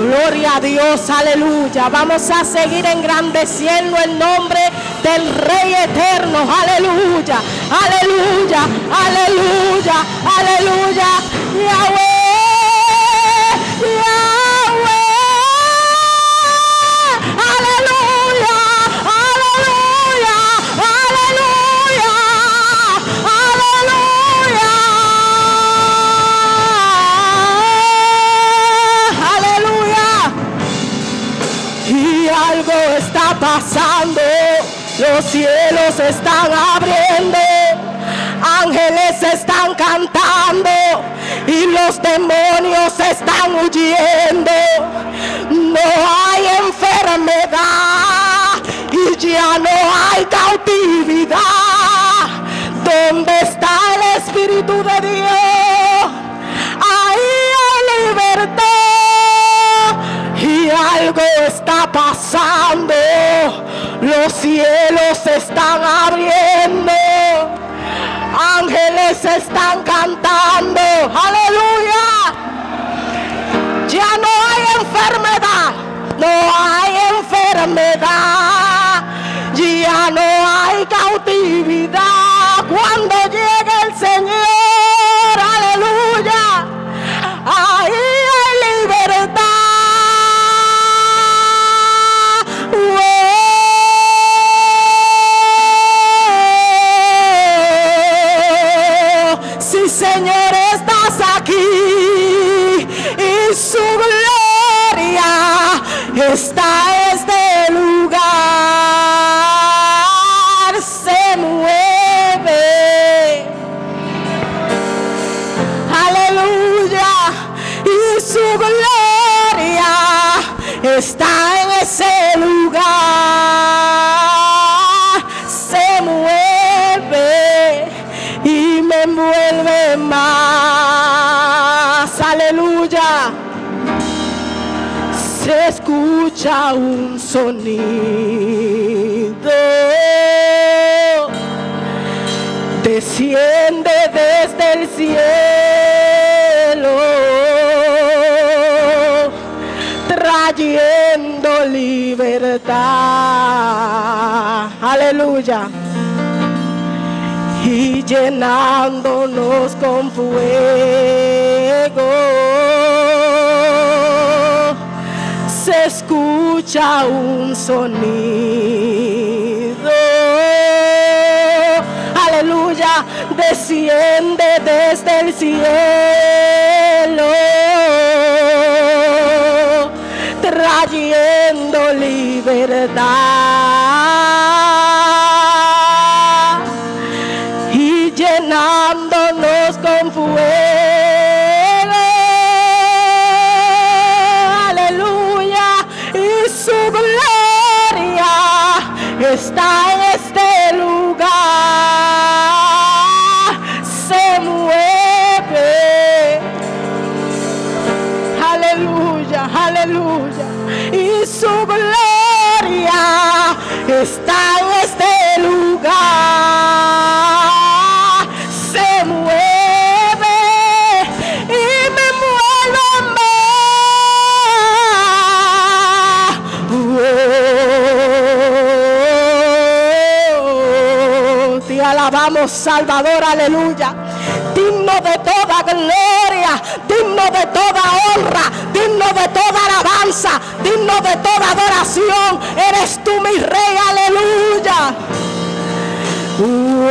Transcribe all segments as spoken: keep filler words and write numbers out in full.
Gloria a Dios, aleluya. Vamos a seguir engrandeciendo el nombre del Rey eterno, aleluya, aleluya, aleluya, aleluya. Yahweh, Yahweh, aleluya, aleluya, aleluya, aleluya, aleluya. Y algo está pasando, los cielos están abriendo, ángeles están cantando y los demonios están huyendo. No hay enfermedad y ya no hay cautividad. ¿Dónde está el Espíritu de Dios? Ahí hay libertad. Y algo está pasando, los cielos se están abriendo, ángeles están cantando, aleluya. Ya no hay enfermedad, no hay enfermedad, ya no hay cautividad. Cuando llegue el Señor, aleluya, ahí hay libertad. Señor, estás aquí y su gloria está en este lugar, se mueve, aleluya, y su gloria está en ese lugar, se mueve y me envuelve más, aleluya. Se escucha un sonido, desciende desde el cielo, trayendo libertad, aleluya, y llenándonos con fuego. Se escucha un sonido, aleluya, desciende desde el cielo, trayendo libertad y llenándonos con fuego, aleluya, y su gloria está en este lugar, se mueve, aleluya, aleluya, y su gloria está en este lugar, se mueve y me envuelve más. Oh, te alabamos, Salvador, aleluya. Digno de toda gloria, digno de toda honra, digno de toda alabanza, digno de toda adoración. Eres tú, mi Rey, aleluya. Oh,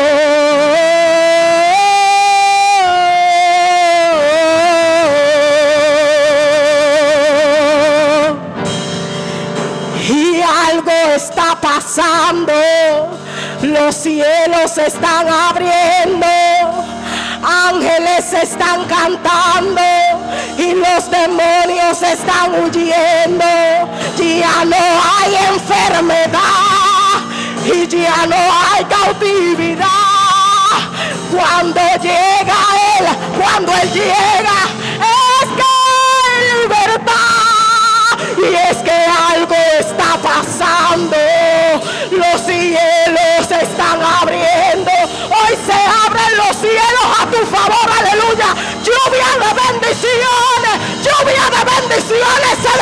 y algo está pasando, los cielos se están abriendo, ángeles están cantando y los demonios están huyendo. Ya no hay enfermedad y ya no hay cautividad. Cuando llega Él, cuando Él llega, es que hay libertad. Y es que algo está pasando, los cielos se están abriendo. Hoy se abren los cielos a tu favor, aleluya. Lluvia de bendiciones, lluvia de bendiciones se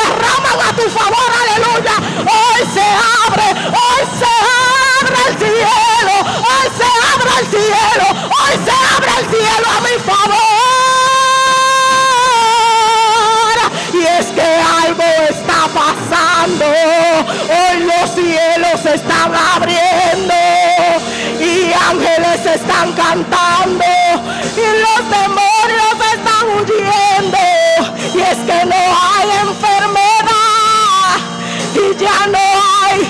ángeles están cantando y los demonios están huyendo. Y es que no hay enfermedad y ya no hay.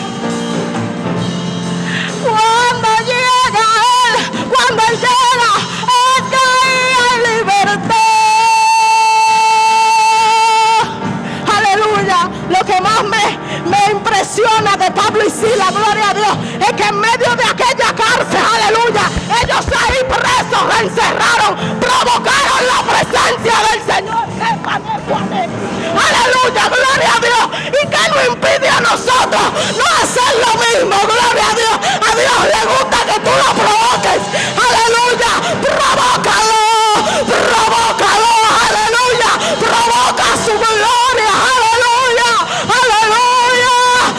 Cuando llega Él, cuando Él llega, es que ahí hay libertad. Aleluya. Lo que más me, me impresiona de Pablo y Silas, gloria a Dios, es que en medio de aquella cárcel, aleluya, ellos ahí presos, encerraron, provocaron la presencia del Señor. Aleluya, gloria a Dios. ¿Y qué nos impide a nosotros no hacer lo mismo? Gloria a Dios. A Dios le gusta que tú lo provoques. Aleluya, provócalo, provócalo, aleluya, provoca su gloria, aleluya, aleluya,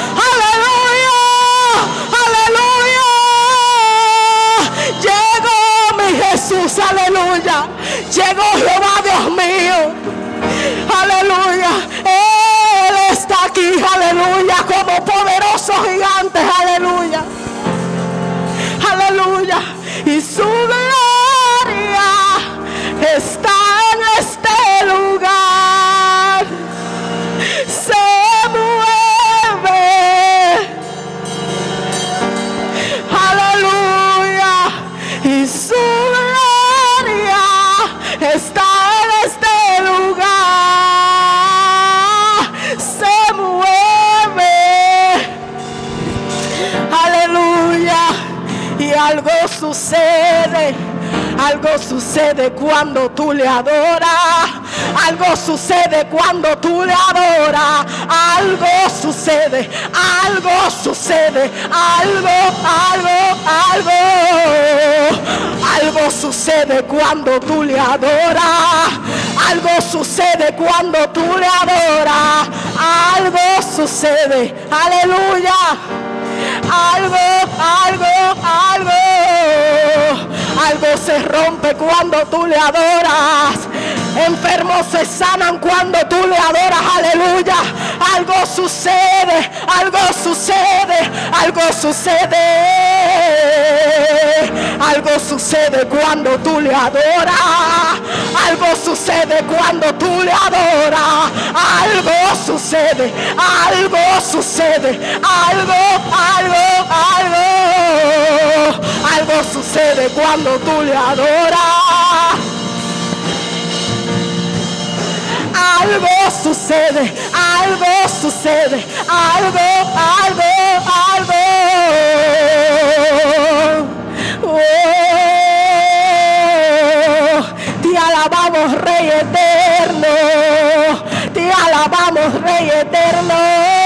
aleluya, aleluya. Llegó mi Jesús, aleluya. Llegó Jehová, Dios mío. Aleluya. Él está aquí, aleluya, como poderoso gigante, aleluya. Aleluya. Y su gloria está en este lugar. Se mueve. Aleluya. Y su gloria está en este lugar. Se mueve. Aleluya. Y algo sucede. Algo sucede cuando tú le adoras. Algo sucede cuando tú le adoras. Algo sucede. Algo sucede. Algo, algo, algo. Algo sucede cuando tú le adoras. Algo sucede cuando tú le adoras. Algo sucede. Aleluya. Algo, algo, algo. Algo se rompe cuando tú le adoras. Enfermos se sanan cuando tú le adoras, aleluya. Algo sucede, algo sucede, algo sucede. Algo sucede cuando tú le adoras. Algo sucede cuando tú le adoras. Algo sucede, algo sucede, algo, algo, algo. Algo sucede cuando tú le adoras. Algo sucede, algo sucede, algo, algo, algo. Oh, te alabamos, Rey eterno. Te alabamos, Rey eterno.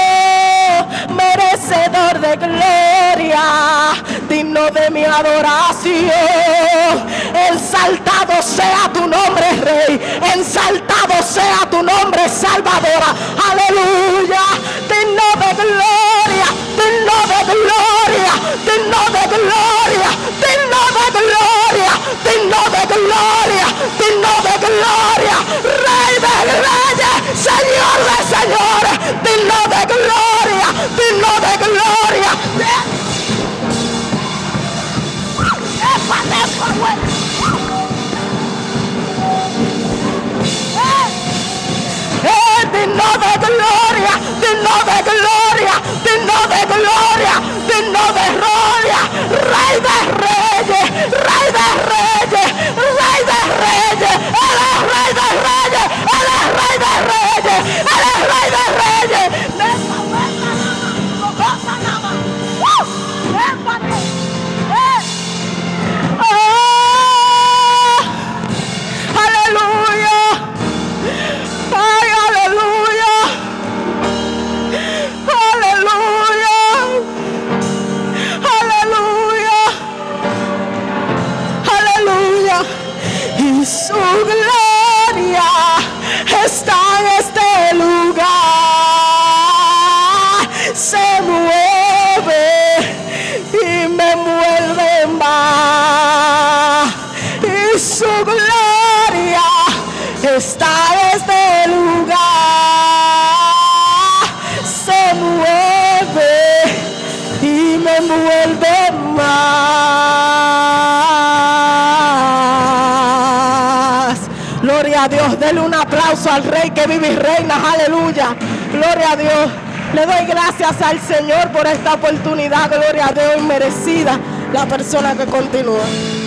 Merecedor de gloria, digno de mi adoración. Exaltado sea tu nombre, Rey. Exaltado sea tu nombre, Salvadora. Aleluya. Digno de gloria, digno de gloria, digno de gloria, digno de gloria, digno de gloria, digno de gloria. Rey de reyes, Señor de señores, digno de gloria, digno de gloria. Eh, digno de gloria, digno de gloria, digno de gloria, digno de gloria. Rey de reyes, Rey de reyes, Rey de reyes. Él es Rey de reyes, Él es Rey de reyes, Él es Rey de reyes. Aleluya. Ay, aleluya. Aleluya. Aleluya. Aleluya. Y su gloria está en este lugar. Se mueve y me mueve más. Y su gloria está en este lugar. Se mueve y me mueve más. Gloria a Dios. Denle un aplauso al Rey que vive y reina. Aleluya. Gloria a Dios. Le doy gracias al Señor por esta oportunidad. Gloria a Dios, inmerecida. La persona que continúa.